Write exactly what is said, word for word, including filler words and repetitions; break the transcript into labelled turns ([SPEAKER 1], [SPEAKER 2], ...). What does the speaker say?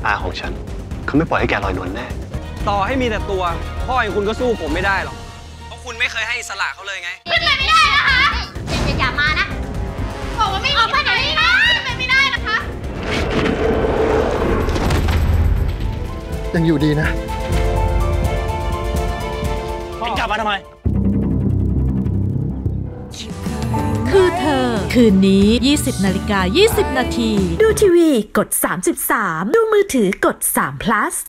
[SPEAKER 1] อาของฉันเขาไม่ปล่อยให้แกลอยนวลแน่
[SPEAKER 2] ต่อให้มีแต่ตัวพ่ออย่างคุณก็สู้ผมไม่ได้หรอกเพราะคุณไม่เคยให้อิสระเขาเลยไง
[SPEAKER 3] ขึ้นไปไม่ได้นะคะอย่าอย่ามานะบอกว่าไม่ออกมาเดี๋ยวนี้นะขึ้นไปไม่ได้นะคะ
[SPEAKER 4] ยังอยู่ดีนะ
[SPEAKER 2] พ่อกลับมาทำไม
[SPEAKER 5] คือเธอคืนนี้ ยี่สิบนาฬิกายี่สิบนาที
[SPEAKER 6] ดูทีวีกดสามสิบสามดูมือถือกดสาม plus